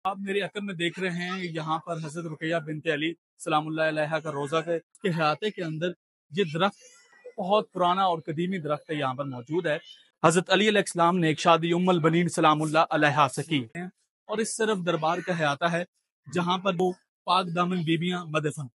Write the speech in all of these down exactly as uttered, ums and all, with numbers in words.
आप मेरे अकब में देख रहे हैं यहाँ पर हजरत रुकैया बिनते अली सलामुल्लाह अलैहा का रोजा के के अहाते के अंदर ये दरख्त बहुत पुराना और कदीमी दरख्त है, यहाँ पर मौजूद है। हजरत अली अलैहिस्सलाम ने एक शादी उम्मुल बनीन सलामुल्लाह अलैहा से की है और इस तरफ दरबार का अहाता है जहाँ पर वो पाक दामन बीबियां मदफन।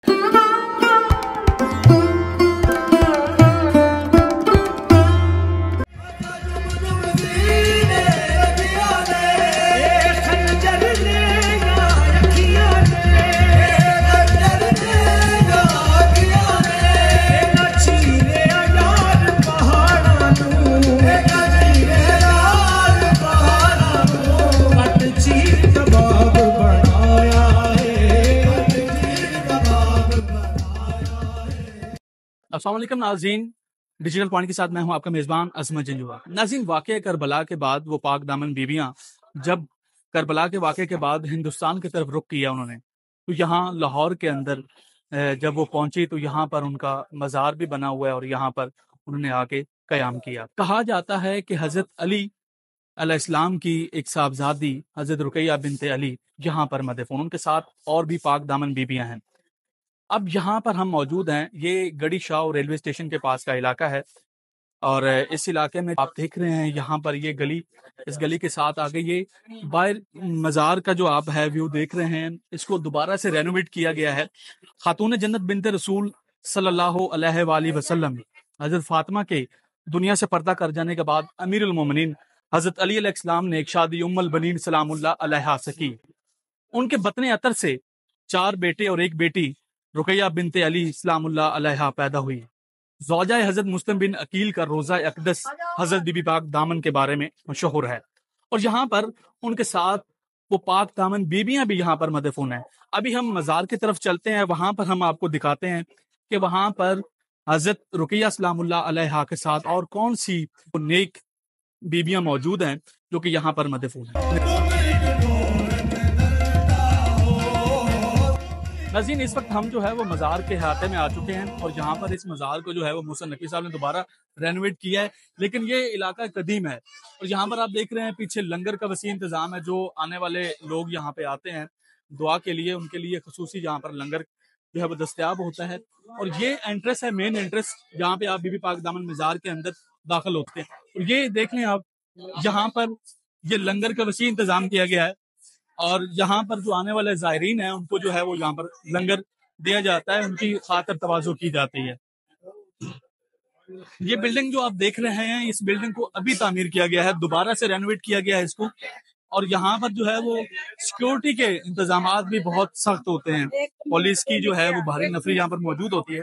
अस्सलाम वालेकुम नाज़रीन, डिजिटल पॉइंट के साथ मैं हूं आपका मेज़बान अज़मत जंजुआ। नाज़रीन, वाक़या करबला के बाद वो पाक दामन बीबियां जब करबला के वाक़े के बाद हिंदुस्तान की तरफ रुख किया उन्होंने, तो यहाँ लाहौर के अंदर जब वो पहुंची तो यहाँ पर उनका मज़ार भी बना हुआ है और यहाँ पर उन्होंने आके क़याम किया। कहा जाता है कि हज़रत अली अलैहिस्सलाम की एक साहबजादी हज़रत रुकैया बिनते अली यहाँ पर मदफून, उनके साथ और भी पाक दामन बीबियां हैं। अब यहाँ पर हम मौजूद हैं, ये गढ़ी शाह रेलवे स्टेशन के पास का इलाका है और इस इलाके में आप देख रहे हैं यहाँ पर ये गली, इस गली के साथ आगे ये बाहर मज़ार का जो आप है व्यू देख रहे हैं, इसको दोबारा से रेनोवेट किया गया है। खातून जन्नत बिनते रसूल सल्लल्लाहु अलैहि वसल्लम हज़रत फातिमा के दुनिया से पर्दा कर जाने के बाद अमीरुल मोमिनीन हज़रत अली अलैहिस्सलाम ने एक शादी उम्मुल बनीन सलामुल्लाह अलैहा से की। उनके बतने अतर से चार बेटे और एक बेटी रुकैया बिनते अली सलामुल्लाह अलैहा पैदा हुई। ज़ौजा हज़रत मुस्लिम बिन अकील का रोज़ा अक़दस हज़रत बीबी पाक दामन के बारे में मशहूर है और यहाँ पर उनके साथ वो पाक दामन बीबियां भी यहाँ पर मदफून हैं। अभी हम मज़ार की तरफ चलते हैं, वहाँ पर हम आपको दिखाते हैं कि वहाँ पर हज़रत रुकैया सलामुल्लाह अलैहा के साथ और कौन सी नेक बीबियां मौजूद हैं जो कि यहाँ पर मदफून हैं। नाज़रीन, इस वक्त हम जो है वो मज़ार के अहाते में आ चुके हैं और यहाँ पर इस मज़ार को जो है वो मूसा नकवी साहब ने दोबारा रेनोवेट किया है, लेकिन ये इलाका कदीम है और यहाँ पर आप देख रहे हैं पीछे लंगर का वसी इंतज़ाम है। जो आने वाले लोग यहाँ पे आते हैं दुआ के लिए, उनके लिए खसूसी यहाँ पर लंगर जो है वो दस्तयाब होता है और ये एंट्रेंस है, मेन एंट्रेंस, जहाँ पे आप बीबी पाक दामन मज़ार के अंदर दाखिल होते हैं और ये देख लें आप, यहाँ पर ये लंगर का वसी इंतज़ाम किया गया है और यहाँ पर जो आने वाले ज़ायरीन हैं उनको जो है वो यहाँ पर लंगर दिया जाता है, उनकी खातिर तवाज़ो की जाती है। ये बिल्डिंग जो आप देख रहे हैं, इस बिल्डिंग को अभी तामीर किया गया है, दोबारा से रेनोवेट किया गया है इसको और यहाँ पर जो है वो सिक्योरिटी के इंतजाम भी बहुत सख्त होते हैं। पुलिस की जो है वो भारी नफरी यहाँ पर मौजूद होती है।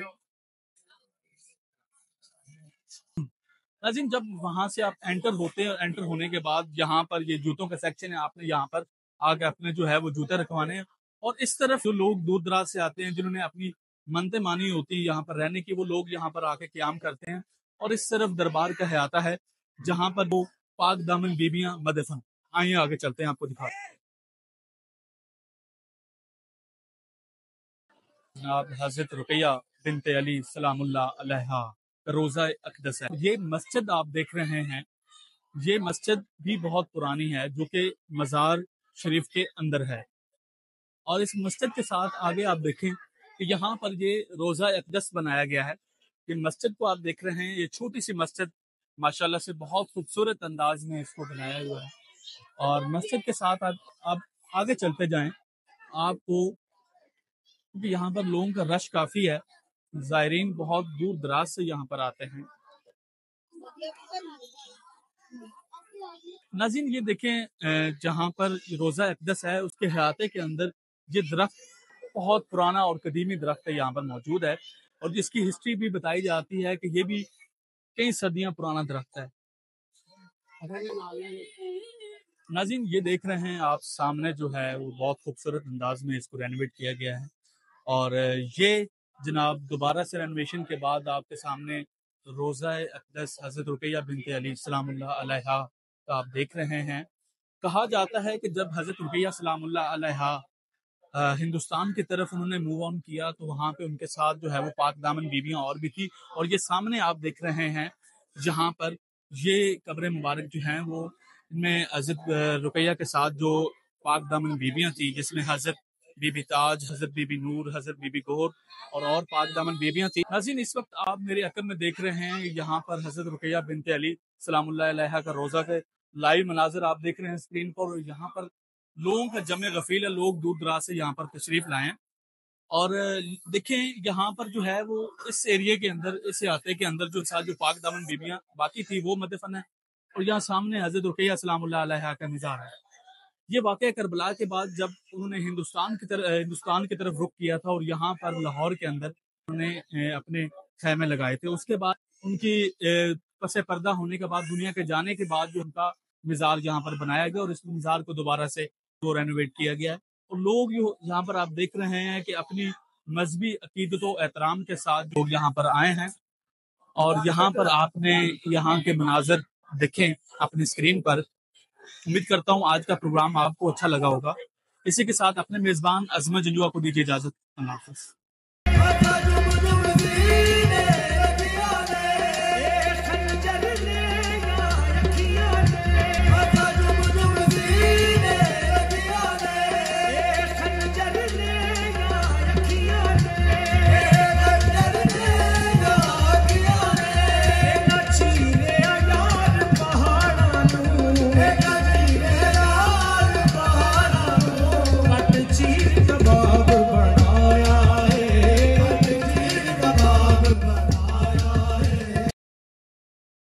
नाज़रीन, जब वहां से आप एंटर होते हैं, एंटर होने के बाद यहाँ पर ये जूतों का सेक्शन है, आपने यहाँ पर आके अपने जो है वो जूते रखवाने हैं और इस तरफ जो लोग दूर दराज से आते हैं जिन्होंने अपनी मनते मानी होती है यहाँ पर रहने की, वो लोग यहाँ पर आके क़याम करते हैं और इस तरफ दरबार का अहाता है जहाँ पर वो पाक दामन बीबियां मदफन। आइए आगे चलते हैं, आपको दिखाते हैं। जनाब हज़रत रुकैया बिनते अली सलामुल्लाह अलैहा रोज़ा अक़दस है। ये मस्जिद आप देख रहे हैं, ये मस्जिद भी बहुत पुरानी है जो कि मज़ार शरीफ के अंदर है और इस मस्जिद के साथ आगे आप देखें कि यहाँ पर ये रोज़ा अक़दस बनाया गया है। ये मस्जिद को आप देख रहे हैं, ये छोटी सी मस्जिद माशाल्लाह से बहुत खूबसूरत अंदाज में इसको बनाया हुआ है और मस्जिद के साथ आप, आप आगे चलते जाएं आपको, क्योंकि यहाँ पर लोगों का रश काफ़ी है, ज़ायरीन बहुत दूर दराज से यहाँ पर आते हैं। नाज़रीन, ये देखें जहाँ पर रोज़ा अक़दस है उसके अहाते के अंदर ये दरख्त बहुत पुराना और कदीमी दरख्त है, यहाँ पर मौजूद है और जिसकी हिस्ट्री भी बताई जाती है कि ये भी कई सदियां पुराना दरख्त है। नाज़रीन, ये देख रहे हैं आप सामने जो है वो बहुत खूबसूरत अंदाज में इसको रेनोवेट किया गया है और ये जनाब दोबारा से रेनोवेशन के बाद आपके सामने रोज़ा अक़दस हज़रत रुकैया बिनते अली सलामुल्लाह अलैहा का आप देख रहे हैं। कहा जाता है कि जब हज़रत रुकैया सलामुल्लाह अलैहा हिंदुस्तान की तरफ उन्होंने मूव ऑन किया तो वहाँ पे उनके साथ जो है वो पाक दामन बीबियां और भी थी और ये सामने आप देख रहे हैं जहाँ पर ये कब्र मुबारक जो हैं वो इनमें हज़रत रुकैया के साथ जो पाक दामन बीबियां थी, जिसमें हजरत बीबी ताज, हजरत बीबी नूर, हजरत बीबी गौर और और पाक दामन बीबियां थी। नाज़रीन, इस वक्त आप मेरे अकब में देख रहे हैं, यहाँ पर हजरत रुकैया बिनते अली सलामुल्लाह अलैहा का रोजा के लाइव मनाजर आप देख रहे हैं स्क्रीन पर। यहाँ पर लोगों का जमे गफील है, लोग दूर दराज से यहाँ पर तशरीफ लाए हैं। और देखें यहाँ पर जो है वो इस एरिया के अंदर, इस इलाके के अंदर जो साथ जो पाक दामन बीबियां बाकी थी वो मदफन है, और यहाँ सामने हजरत रुकैया सलामुल्लाह अलैहा का मज़ार है। ये वाक़या करबला के बाद जब उन्होंने हिंदुस्तान की तरफ हिंदुस्तान की तरफ रुख किया था और यहाँ पर लाहौर के अंदर उन्होंने अपने खैमे लगाए थे, उसके बाद उनकी पसे पर्दा होने के बाद, दुनिया के जाने के बाद जो उनका मज़ार यहाँ पर बनाया गया और इस मज़ार को दोबारा से वो रेनोवेट किया गया है। और लोग जो यहाँ पर आप देख रहे हैं कि अपनी मजहबी अकीदत व एहतराम के साथ लोग यहाँ पर आए हैं, और यहाँ पर आपने यहाँ के मनाजर देखें अपनी स्क्रीन पर। उम्मीद करता हूँ आज का प्रोग्राम आपको अच्छा लगा होगा। इसी के साथ अपने मेजबान अजमत जंजुआ को दीजिए इजाजत। अल्लाह हाफ़िज़।